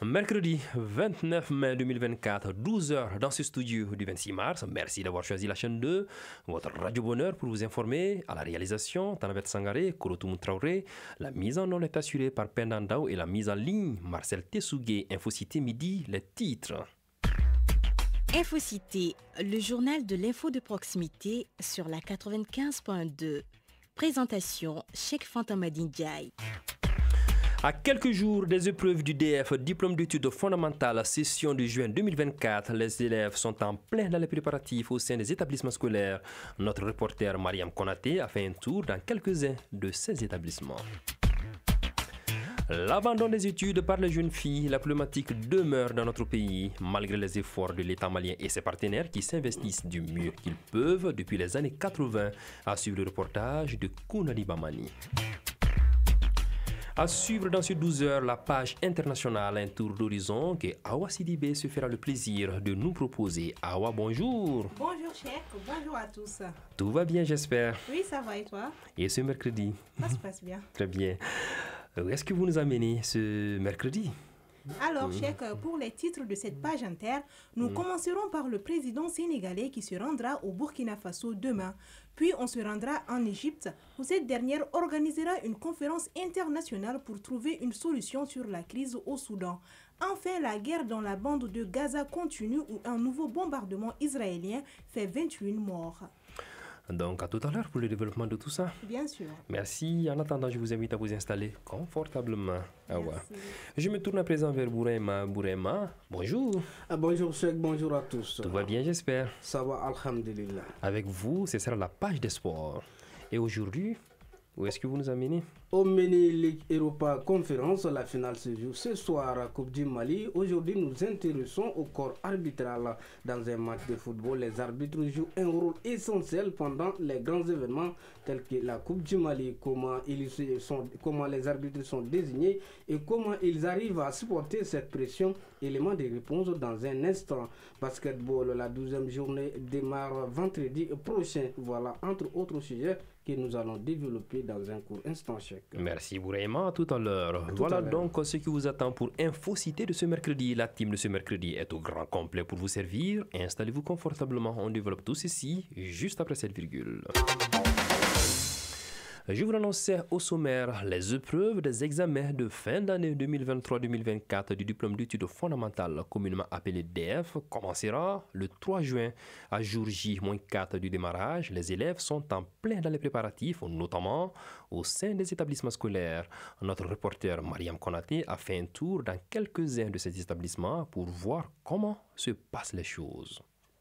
Mercredi 29 mai 2024, 12h dans ce studio du 26 mars. Merci d'avoir choisi la chaîne 2, votre Radio Bonheur pour vous informer. À la réalisation, Tanabet Sangaré, Korotoum Traoré. La mise en onde est assurée par Pendandao et la mise en ligne, Marcel Tessougué. Infocité midi, les titres. Infocité, le journal de l'info de proximité sur la 95.2. Présentation, Cheikh Fantamadine Ndiaye. À quelques jours des épreuves du DF, diplôme d'études fondamentales, session de juin 2024, les élèves sont en plein dans les préparatifs au sein des établissements scolaires. Notre reporter Mariam Konaté a fait un tour dans quelques-uns de ces établissements. L'abandon des études par les jeunes filles, la problématique demeure dans notre pays, malgré les efforts de l'État malien et ses partenaires qui s'investissent du mieux qu'ils peuvent depuis les années 80, à suivre le reportage de Kounali Bamani. À suivre dans ces 12 heures la page internationale, un tour d'horizon que Awa Sidibé se fera le plaisir de nous proposer. Awa, bonjour. Bonjour Cheikh, bonjour à tous. Tout va bien, j'espère. Oui, ça va et toi? Et ce mercredi? Ça se passe bien. Très bien. Où est-ce que vous nous amenez ce mercredi? Alors, Cheikh, pour les titres de cette page inter, nous commencerons par le président sénégalais qui se rendra au Burkina Faso demain. Puis, on se rendra en Égypte, où cette dernière organisera une conférence internationale pour trouver une solution sur la crise au Soudan. Enfin, la guerre dans la bande de Gaza continue, où un nouveau bombardement israélien fait 21 morts. Donc, à tout à l'heure pour le développement de tout ça. Bien sûr. Merci. En attendant, je vous invite à vous installer confortablement. Je me tourne à présent vers Bourema. Bourema, bonjour. Bonjour Cheikh, bonjour à tous. Tout va bien, j'espère. Ça va, alhamdulillah. Avec vous, ce sera la page des sports. Et aujourd'hui, où est-ce que vous nous amenez? Au Mini Ligue Europa Conférence, la finale se joue ce soir à Coupe du Mali. Aujourd'hui, nous intéressons au corps arbitral. Dans un match de football, les arbitres jouent un rôle essentiel pendant les grands événements tels que la Coupe du Mali. Comment les arbitres sont désignés et comment ils arrivent à supporter cette pression. Élément de réponse dans un instant. Basketball, la 12e journée démarre vendredi prochain. Voilà, entre autres sujets que nous allons développer dans un court instant, Cheikh. Merci Bourema, à tout à l'heure. Voilà donc ce qui vous attend pour Infocité de ce mercredi. La team de ce mercredi est au grand complet pour vous servir. Installez-vous confortablement, on développe tout ceci juste après cette virgule. Je vous annonçais au sommaire les épreuves des examens de fin d'année 2023-2024 du diplôme d'études fondamentales communément appelé DF commencera le 3 juin à jour J-4 du démarrage. Les élèves sont en plein dans les préparatifs, notamment au sein des établissements scolaires. Notre reporter Mariam Konaté a fait un tour dans quelques-uns de ces établissements pour voir comment se passent les choses.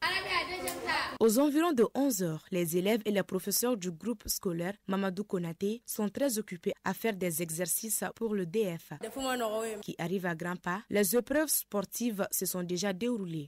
Aux environs de 11h, les élèves et les professeurs du groupe scolaire Mamadou Konaté sont très occupés à faire des exercices pour le DF qui arrive à grands pas. Les épreuves sportives se sont déjà déroulées.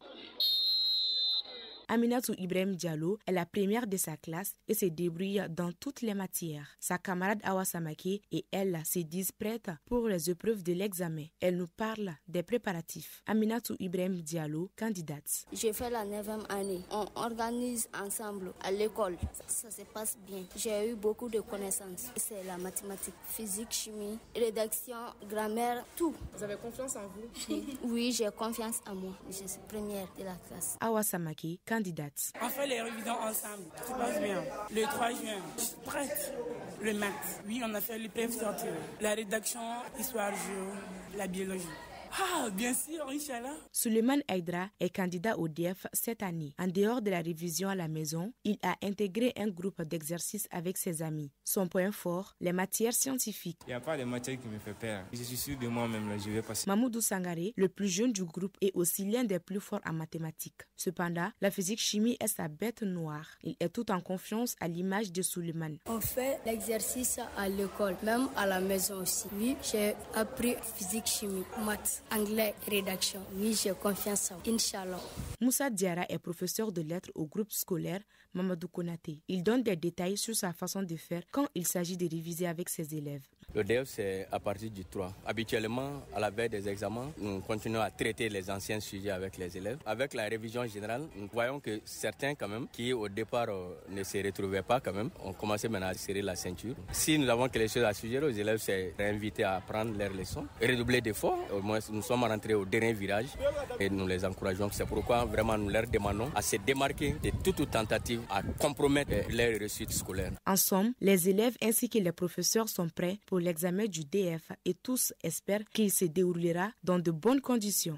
Aminatou Ibrahim Diallo est la première de sa classe et se débrouille dans toutes les matières. Sa camarade Awa Samake et elle se disent prêtes pour les épreuves de l'examen. Elle nous parle des préparatifs. Aminatou Ibrahim Diallo, candidate. J'ai fait la 9e année. On organise ensemble à l'école. Ça se passe bien. J'ai eu beaucoup de connaissances. C'est la mathématique, physique, chimie, rédaction, grammaire, tout. Vous avez confiance en vous? Oui, j'ai confiance en moi. Je suis première de la classe. Awa Samake, candidate. On fait les révisions ensemble. Tout se passe bien. Le 3 juin, je suis prête. Le maths. Oui, on a fait l'épreuve sortie. La rédaction, histoire, géo, la biologie. Ah, bien sûr, Inch'Allah. Suleiman Aydra est candidat au DF cette année. En dehors de la révision à la maison, il a intégré un groupe d'exercices avec ses amis. Son point fort, les matières scientifiques. Il n'y a pas de matière qui me fait peur. Je suis sûr de moi-même, là, je vais passer. Mamoudou Sangaré, le plus jeune du groupe, est aussi l'un des plus forts en mathématiques. Cependant, la physique-chimie est sa bête noire. Il est tout en confiance à l'image de Suleiman. On fait l'exercice à l'école, même à la maison aussi. Oui, j'ai appris physique-chimie, maths. Anglais, rédaction. Oui, j'ai confiance en Inch'Allah. Moussa Diara est professeur de lettres au groupe scolaire Mamadou Konaté. Il donne des détails sur sa façon de faire quand il s'agit de réviser avec ses élèves. Le DEF, c'est à partir du 3. Habituellement, à la veille des examens, nous continuons à traiter les anciens sujets avec les élèves. Avec la révision générale, nous voyons que certains, quand même, qui au départ ne se retrouvaient pas, quand même, ont commencé maintenant à serrer la ceinture. Si nous avons quelque chose à suggérer aux élèves, c'est réinviter à apprendre leurs leçons, redoubler d'efforts. Au moins, nous sommes rentrés au dernier virage et nous les encourageons. C'est pourquoi, vraiment, nous leur demandons à se démarquer de toute tentative à compromettre leur réussite scolaire. En somme, les élèves ainsi que les professeurs sont prêts pour l'examen du DEF et tous espèrent qu'il se déroulera dans de bonnes conditions.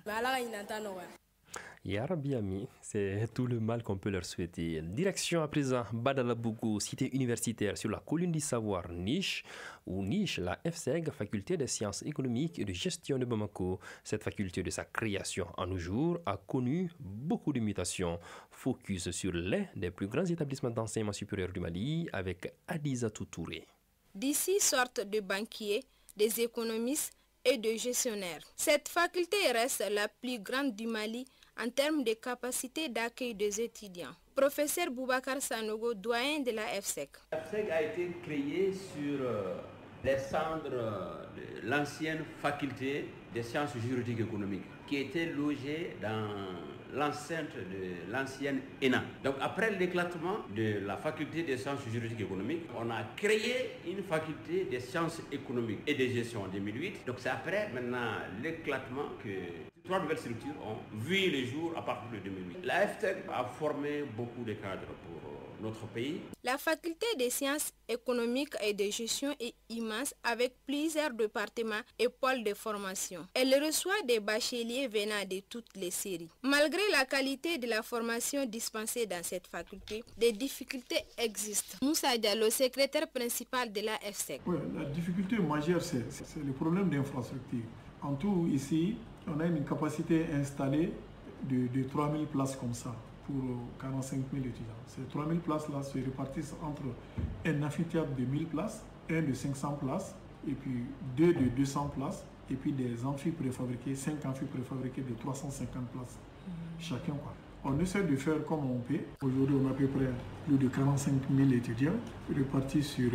Yarabiami, c'est tout le mal qu'on peut leur souhaiter. Direction à présent Badalabougou, cité universitaire sur la colline du savoir Niche, ou Niche, la FSEG, faculté des sciences économiques et de gestion de Bamako. Cette faculté de sa création en nos jours a connu beaucoup de mutations. Focus sur l'un des plus grands établissements d'enseignement supérieur du Mali avec Adiza Toutouré. D'ici sortent de banquiers, des économistes et de gestionnaires. Cette faculté reste la plus grande du Mali en termes de capacité d'accueil des étudiants. Professeur Boubacar Sanogo, doyen de la FSEC. La FSEC a été créée sur les cendres de l'ancienne faculté des sciences juridiques et économiques, qui était logée dans l'enceinte de l'ancienne ENA. Donc après l'éclatement de la faculté des sciences juridiques et économiques, on a créé une faculté des sciences économiques et de gestion en 2008. Donc c'est après maintenant l'éclatement que 3 nouvelles structures ont vu le jour à partir de 2008. La FSEC a formé beaucoup de cadres pour notre pays. La faculté des sciences économiques et de gestion est immense avec plusieurs départements et pôles de formation. Elle reçoit des bacheliers venant de toutes les séries. Malgré la qualité de la formation dispensée dans cette faculté, des difficultés existent. Moussa Diallo, secrétaire principal de la FSEC. Oui, la difficulté majeure, c'est le problème d'infrastructure. En tout, ici, on a une capacité installée de 3000 places comme ça pour 45 000 étudiants. Ces 3000 places-là se répartissent entre un amphithéâtre de 1000 places, un de 500 places, et puis 2 de 200 places, et puis des amphis préfabriqués, 5 amphis préfabriqués de 350 places chacun, quoi. On essaie de faire comme on peut. Aujourd'hui, on a à peu près plus de 45 000 étudiants répartis sur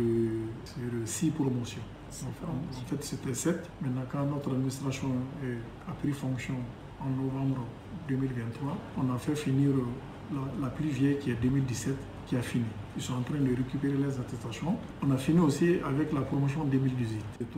6 promotions. En fait, c'était 7. Maintenant, quand notre administration a pris fonction en novembre 2023, on a fait finir la plus vieille qui est 2017, qui a fini. Ils sont en train de récupérer les attestations. On a fini aussi avec la promotion 2018,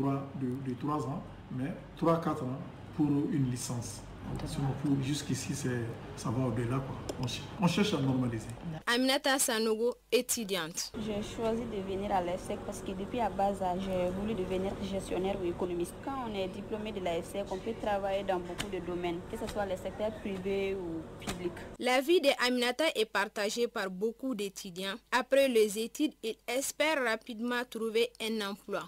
de 3 ans, mais 3-4 ans pour une licence. Jusqu'ici, ça va au-delà. On cherche à normaliser. Aminata Sanogo, étudiante. J'ai choisi de venir à l'EFSEC parce que depuis à bas âge, j'ai voulu devenir gestionnaire ou économiste. Quand on est diplômé de l'EFSEC, on peut travailler dans beaucoup de domaines, que ce soit le secteur privé ou public. La vie d'Aminata est partagée par beaucoup d'étudiants. Après les études, ils espèrent rapidement trouver un emploi.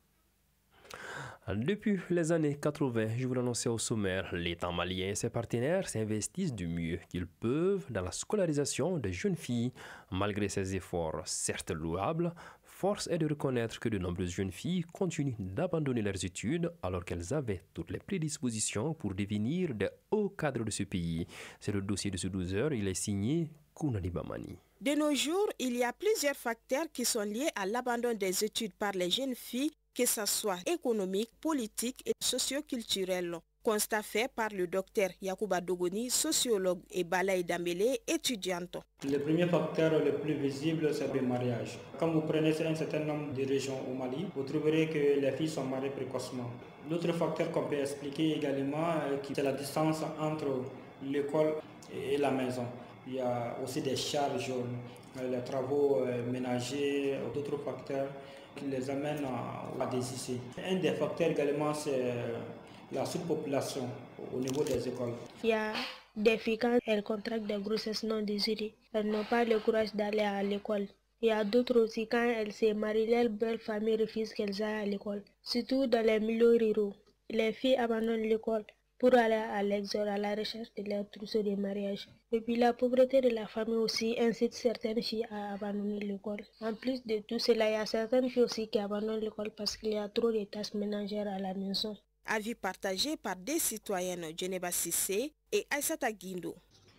Depuis les années 80, je vous l'annonçais au sommaire, l'État malien et ses partenaires s'investissent du mieux qu'ils peuvent dans la scolarisation des jeunes filles. Malgré ces efforts, certes louables, force est de reconnaître que de nombreuses jeunes filles continuent d'abandonner leurs études alors qu'elles avaient toutes les prédispositions pour devenir des hauts cadres de ce pays. C'est le dossier de ce 12 heures, il est signé Kounani Bamani. De nos jours, il y a plusieurs facteurs qui sont liés à l'abandon des études par les jeunes filles, que ce soit économique, politique et socio-culturel. Constat fait par le docteur Yacouba Dogoni, sociologue, et Balaï Dambélé, étudiante. Le premier facteur le plus visible, c'est le mariage. Quand vous prenez un certain nombre de régions au Mali, vous trouverez que les filles sont mariées précocement. L'autre facteur qu'on peut expliquer également, c'est la distance entre l'école et la maison. Il y a aussi des charges, les travaux ménagers, d'autres facteurs qui les amènent à désister. Un des facteurs également, c'est la surpopulation au niveau des écoles. Il y a des filles, quand elles contractent des grossesses non désirées, elles n'ont pas le courage d'aller à l'école. Il y a d'autres aussi, quand elles se marient, leurs belles familles refusent qu'elles aillent à l'école. Surtout dans les milieux ruraux, les filles abandonnent l'école pour aller à l'exode à la recherche de leur trousseau de mariage. Et puis la pauvreté de la famille aussi incite certaines filles à abandonner l'école. En plus de tout cela, il y a certaines filles aussi qui abandonnent l'école parce qu'il y a trop de tâches ménagères à la maison. Avis partagé par des citoyennes Djeneba Sissé et Aïssata Guindo.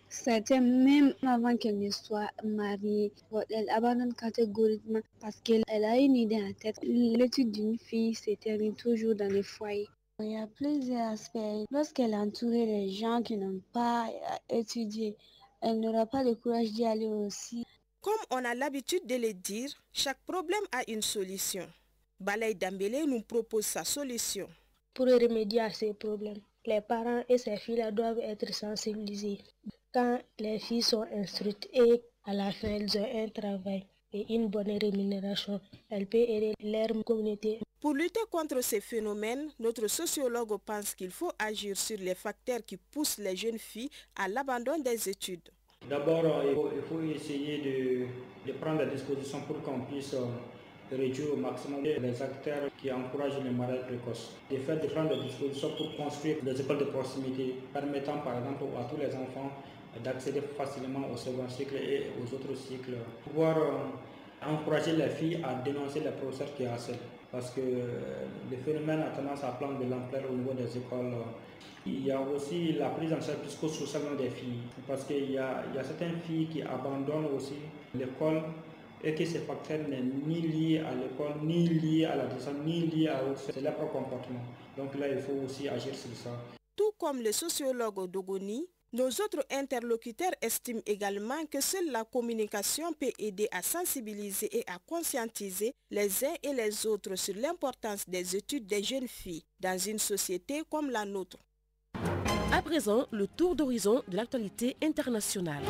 C'était même avant qu'elle ne soit mariée. Elle abandonne catégoriquement parce qu'elle a une idée en tête. L'étude d'une fille se termine toujours dans les foyers. Il y a plusieurs aspects. Lorsqu'elle est entourée des gens qui n'ont pas étudié, elle n'aura pas le courage d'y aller aussi. Comme on a l'habitude de le dire, chaque problème a une solution. Balay Dambélé nous propose sa solution. Pour remédier à ces problèmes, les parents et ces filles doivent être sensibilisés. Quand les filles sont instruites et à la fin elles ont un travail et une bonne rémunération, elles peuvent aider leur communauté. Pour lutter contre ces phénomènes, notre sociologue pense qu'il faut agir sur les facteurs qui poussent les jeunes filles à l'abandon des études. D'abord, il faut essayer de prendre des dispositions pour qu'on puisse réduire au maximum les acteurs qui encouragent les mariages précoces. De prendre des dispositions pour construire des écoles de proximité permettant par exemple à tous les enfants d'accéder facilement au second cycle et aux autres cycles. Pouvoir encourager les filles à dénoncer les professeurs qui harcèlent. Parce que le phénomène a tendance à prendre de l'ampleur au niveau des écoles. Il y a aussi la prise en charge psychosociale des filles. Parce qu'il y a certaines filles qui abandonnent aussi l'école et que ces facteurs n'est ni lié à l'école, ni lié à la descente, ni lié à autre. C'est leur propre comportement. Donc là, il faut aussi agir sur ça. Tout comme le sociologue Dogoni, nos autres interlocuteurs estiment également que seule la communication peut aider à sensibiliser et à conscientiser les uns et les autres sur l'importance des études des jeunes filles dans une société comme la nôtre. À présent, le tour d'horizon de l'actualité internationale.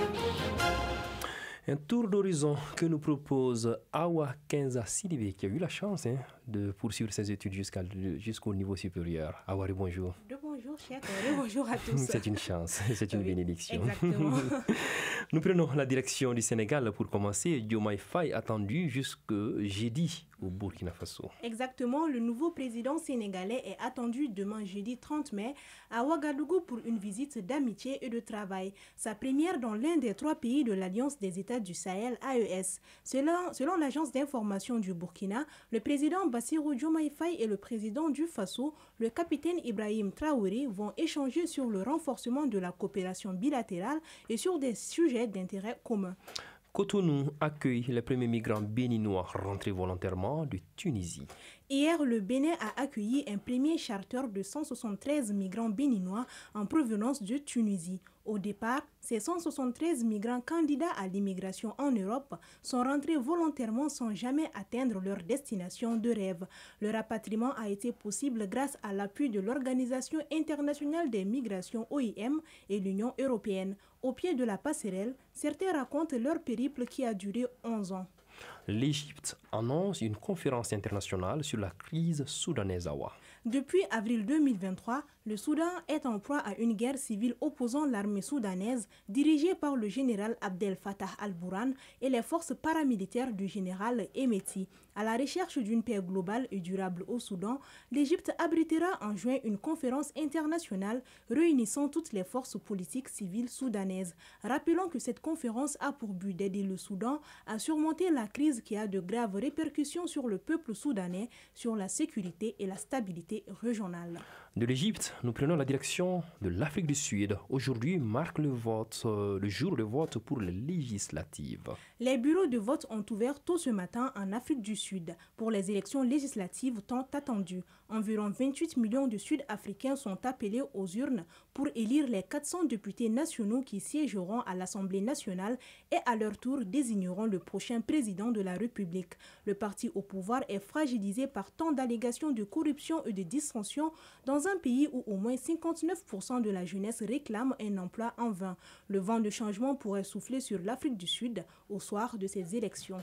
Un tour d'horizon que nous propose Awa Kenza Sidibé, qui a eu la chance de poursuivre ses études jusqu'au niveau supérieur. Awa, bonjour. Bonjour, chef. Bonjour à tous. C'est une chance, c'est une bénédiction. Exactement. Nous prenons la direction du Sénégal pour commencer. Diomaye Faye attendu jusque jeudi au Burkina Faso. Exactement, le nouveau président sénégalais est attendu demain jeudi 30 mai à Ouagadougou pour une visite d'amitié et de travail. Sa première dans l'un des 3 pays de l'Alliance des États du Sahel, AES. Selon l'agence d'information du Burkina, le président Bassirou Diomaye Faye et le président du Faso, le capitaine Ibrahim Traoré, vont échanger sur le renforcement de la coopération bilatérale et sur des sujets d'intérêt commun. Cotonou accueille les premiers migrants béninois rentrés volontairement de Tunisie. Hier, le Bénin a accueilli un premier charter de 173 migrants béninois en provenance de Tunisie. Au départ, ces 173 migrants candidats à l'immigration en Europe sont rentrés volontairement sans jamais atteindre leur destination de rêve. Le rapatriement a été possible grâce à l'appui de l'Organisation internationale des migrations OIM et l'Union européenne. Au pied de la passerelle, certains racontent leur périple qui a duré 11 ans. L'Égypte annonce une conférence internationale sur la crise soudanaise. Depuis avril 2023, le Soudan est en proie à une guerre civile opposant l'armée soudanaise dirigée par le général Abdel Fattah al-Burhan et les forces paramilitaires du général Hemeti. À la recherche d'une paix globale et durable au Soudan, l'Égypte abritera en juin une conférence internationale réunissant toutes les forces politiques civiles soudanaises. Rappelons que cette conférence a pour but d'aider le Soudan à surmonter la crise qui a de graves répercussions sur le peuple soudanais, sur la sécurité et la stabilité régionale. De l'Égypte, nous prenons la direction de l'Afrique du Sud. Aujourd'hui marque le jour de vote pour les législatives. Les bureaux de vote ont ouvert tôt ce matin en Afrique du Sud pour les élections législatives tant attendues. Environ 28 millions de Sud-Africains sont appelés aux urnes pour élire les 400 députés nationaux qui siégeront à l'Assemblée nationale et à leur tour désigneront le prochain président de la République. Le parti au pouvoir est fragilisé par tant d'allégations de corruption et de dissension dans un pays où au moins 59% de la jeunesse réclame un emploi en vain. Le vent de changement pourrait souffler sur l'Afrique du Sud au soir de ces élections.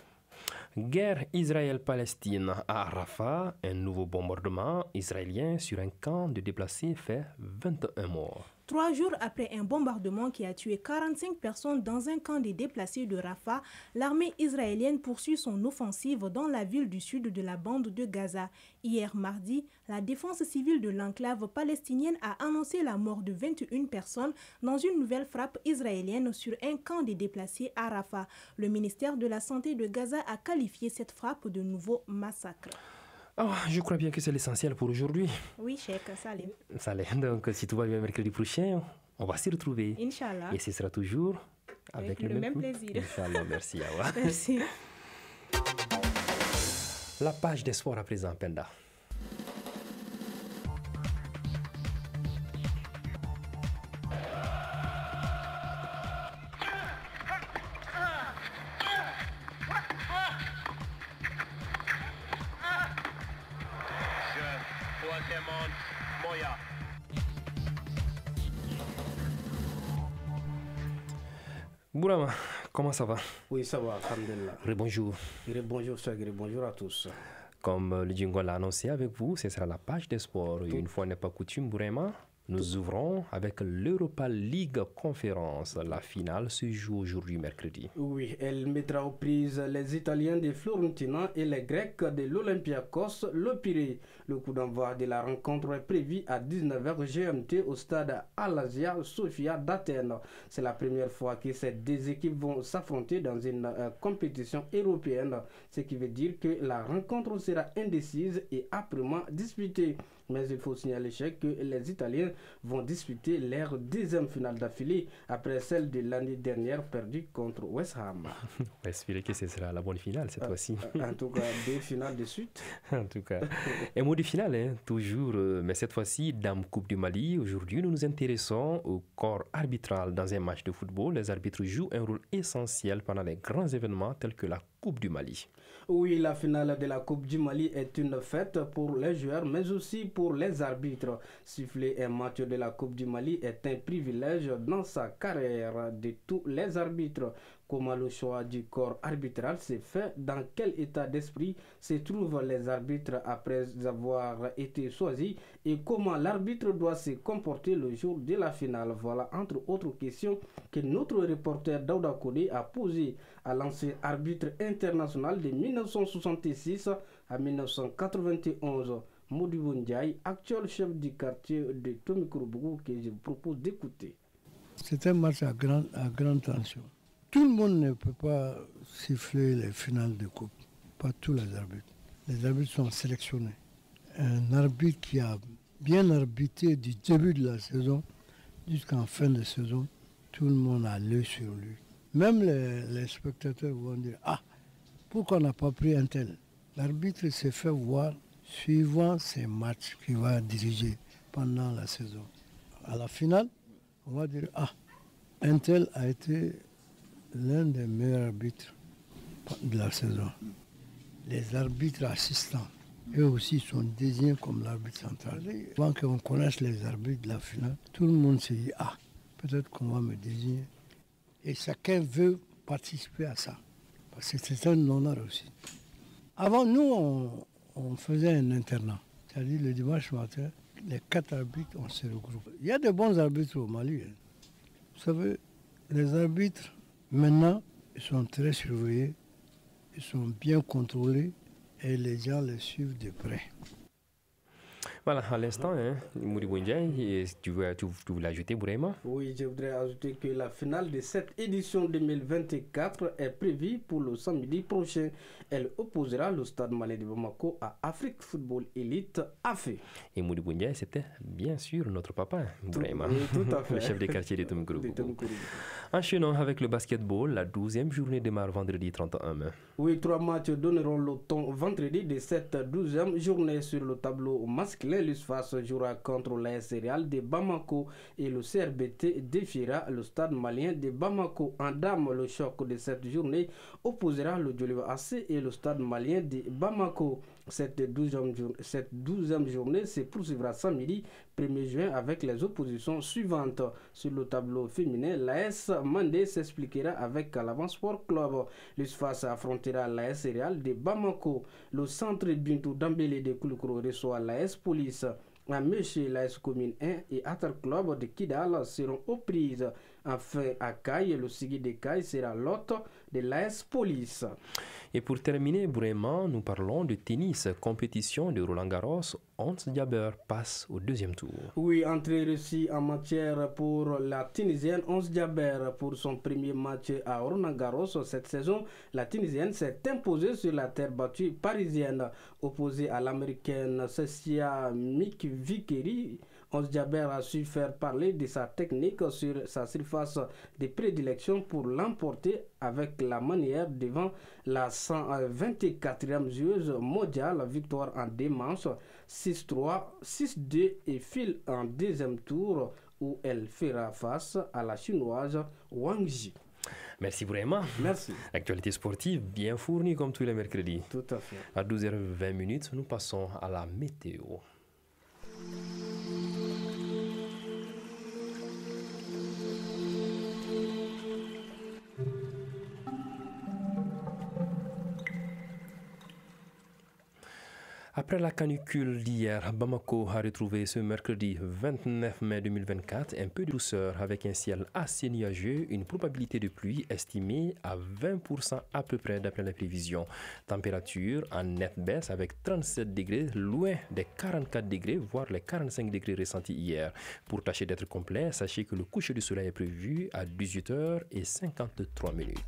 Guerre Israël-Palestine à Rafah, un nouveau bombardement israélien sur un camp de déplacés fait 21 morts. 3 jours après un bombardement qui a tué 45 personnes dans un camp des déplacés de Rafah, l'armée israélienne poursuit son offensive dans la ville du sud de la bande de Gaza. Hier mardi, la défense civile de l'enclave palestinienne a annoncé la mort de 21 personnes dans une nouvelle frappe israélienne sur un camp des déplacés à Rafah. Le ministère de la Santé de Gaza a qualifié cette frappe de nouveau massacre. Je crois bien que c'est l'essentiel pour aujourd'hui. Oui, Cheikh Salim. Salim, donc si tout va bien mercredi prochain, on va s'y retrouver. Inch'Allah. Et ce sera toujours avec le même plaisir. Inch'Allah, merci Awa. Merci. La page des sports à présent, Penda. Bourama, comment ça va? Oui, ça va, alhamdulillah. Bonjour. Bonjour, Sagri, bonjour à tous. Comme le jingle l'a annoncé avec vous, ce sera la page des sports. Une fois n'est pas coutume, Bourama, nous ouvrons avec l'Europa League Conférence. La finale se joue aujourd'hui, mercredi. Oui, elle mettra aux prises les Italiens de Fiorentina et les Grecs de l'Olympiakos, le Pirée. Le coup d'envoi de la rencontre est prévu à 19h GMT au stade Al-Azhar Sofia d'Athènes. C'est la première fois que ces deux équipes vont s'affronter dans une compétition européenne, ce qui veut dire que la rencontre sera indécise et âprement disputée. Mais il faut signaler que les Italiens vont disputer leur deuxième finale d'affilée après celle de l'année dernière perdue contre West Ham. On va espérer que ce sera la bonne finale cette fois-ci. En tout cas, 2 finales de suite. En tout cas, un mot de finale, hein, toujours, mais cette fois-ci, Dame Coupe du Mali. Aujourd'hui, nous nous intéressons au corps arbitral dans un match de football. Les arbitres jouent un rôle essentiel pendant les grands événements tels que la Coupe du Mali. Oui, la finale de la Coupe du Mali est une fête pour les joueurs, mais aussi pour les arbitres. Siffler un match de la Coupe du Mali est un privilège dans sa carrière de tous les arbitres. Comment le choix du corps arbitral s'est fait, dans quel état d'esprit se trouvent les arbitres après avoir été choisis et comment l'arbitre doit se comporter le jour de la finale. Voilà entre autres questions que notre reporter Daouda Kodé a posées à l'ancien arbitre international de 1966 à 1991. Modibo Ndiaye, actuel chef du quartier de Tomikourobougou, que je vous propose d'écouter. C'est un match à grande tension. Tout le monde ne peut pas siffler les finales de coupe, pas tous les arbitres. Les arbitres sont sélectionnés. Un arbitre qui a bien arbitré du début de la saison jusqu'en fin de saison, tout le monde a l'œil sur lui. Même les spectateurs vont dire « Ah, pourquoi on n'a pas pris un tel ?» L'arbitre s'est fait voir suivant ses matchs qu'il va diriger pendant la saison. À la finale, on va dire « Ah, un tel a été l'un des meilleurs arbitres de la saison. » Les arbitres assistants, eux aussi sont désignés comme l'arbitre central. Avant qu'on connaisse les arbitres de la finale, tout le monde se dit « Ah, peut-être qu'on va me désigner. » Et chacun veut participer à ça, parce que c'est un honneur aussi. Avant, nous, on faisait un internat, c'est-à-dire le dimanche matin, les 4 arbitres, on se regroupe. Il y a de bons arbitres au Mali. Hein. Vous savez, les arbitres, maintenant, ils sont très surveillés, ils sont bien contrôlés et les gens les suivent de près. Voilà, à l'instant, hein, Modibo Ndiaye, tu voulais ajouter, Bourema? Oui, je voudrais ajouter que la finale de cette édition 2024 est prévue pour le samedi prochain. Elle opposera le Stade Malien de Bamako à Afrique Football Elite AFE. Et Modibo Ndiaye, c'était bien sûr notre papa, Bourema, tout à fait. Le chef de quartier de Tomikourobougou. Enchaînons avec le basketball. La 12e journée démarre vendredi 31 mai. Oui, 3 matchs donneront le ton vendredi de cette 12e journée sur le tableau masculin. L'USFAS jouera contre l'AS Real de Bamako et le CRBT défiera le Stade Malien de Bamako. En dames, le choc de cette journée opposera le Djoliba AC et le Stade Malien de Bamako. Cette 12e journée se poursuivra samedi 1er juin avec les oppositions suivantes. Sur le tableau féminin, l'AS Mandé s'expliquera avec l'Avance Sport Club. L'USFAS affrontera l'AS Real de Bamako. Le centre Bintou Dambélé de Koulikoro reçoit l'AS Police. À Méché, l'AS Commune 1 et Atar Club de Kidal seront aux prises. Enfin, à Caille, le Sigui de Caille sera l'hôte de l'AS Police. Et pour terminer, brièvement, nous parlons de tennis. Compétition de Roland-Garros, Ons Jabeur passe au deuxième tour. Oui, entrée réussie en matière pour la Tunisienne Ons Jabeur pour son premier match à Roland-Garros cette saison. La Tunisienne s'est imposée sur la terre battue parisienne, opposée à l'américaine Cecilia Mikvikeri. Ons Jabeur a su faire parler de sa technique sur sa surface de prédilection pour l'emporter avec la manière devant la 124e joueuse mondiale. Victoire en 2 manches, 6-3, 6-2 et file en deuxième tour où elle fera face à la chinoise Wang Ji. Merci vraiment. Merci. Actualité sportive bien fournie comme tous les mercredis. Tout à fait. À 12h20, nous passons à la météo. Après la canicule d'hier, Bamako a retrouvé ce mercredi 29 mai 2024 un peu de douceur avec un ciel assez nuageux, une probabilité de pluie estimée à 20% à peu près d'après les prévisions. Température en nette baisse avec 37 degrés, loin des 44 degrés, voire les 45 degrés ressentis hier. Pour tâcher d'être complet, sachez que le coucher du soleil est prévu à 18h53.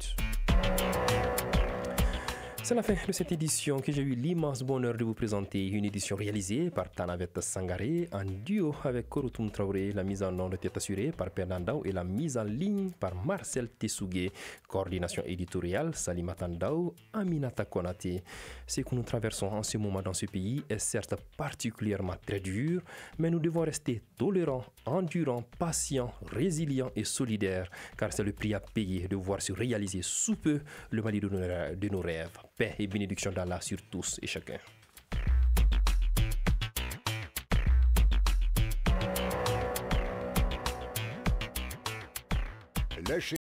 C'est la fin de cette édition que j'ai eu l'immense bonheur de vous présenter. Une édition réalisée par Tanavet Sangaré en duo avec Korotoum Traoré, la mise en onde est assurée par Pernandao et la mise en ligne par Marcel Tessougué. Coordination éditoriale Salimata Ndao, Aminata Konate. Ce que nous traversons en ce moment dans ce pays est certes particulièrement très dur, mais nous devons rester tolérants, endurants, patients, résilients et solidaires, car c'est le prix à payer de voir se réaliser sous peu le Mali de nos rêves. Paix et bénédiction d'Allah sur tous et chacun.